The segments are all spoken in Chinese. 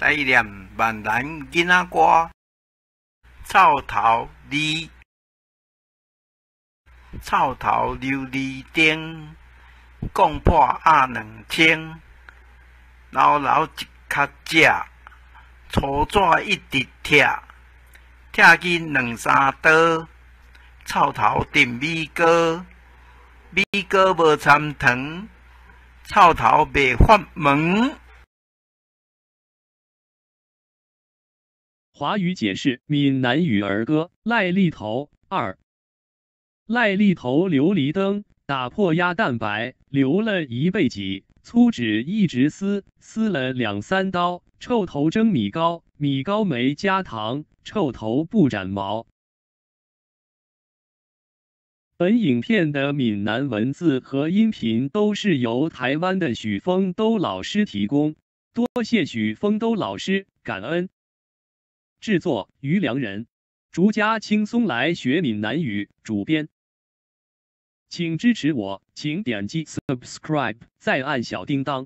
来念闽南囡仔歌。草头梨，草头琉璃灯，讲破鸭2000，老老一壳食，粗纸一直拆，拆去2、3刀，草头炖米糕，米糕无掺糖，草头袂发毛。 华语解释闽南语儿歌《赖痢头2》。赖痢头琉璃灯，打破鸭蛋白，留了1倍几，粗纸一直撕，撕了2、3刀，臭头蒸米糕，米糕没加糖，臭头不长毛。本影片的闽南文字和音频都是由台湾的许丰都老师提供，多谢许丰都老师，感恩。制作于良人，竹家轻松来学闽南语，主编。请支持我，请点击 subscribe， 再按小叮当。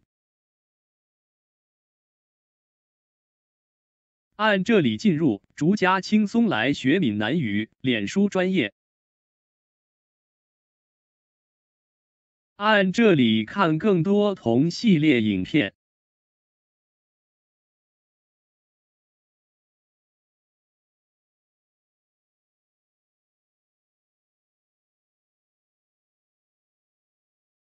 按这里进入竹家轻松来学闽南语脸书专页。按这里看更多同系列影片。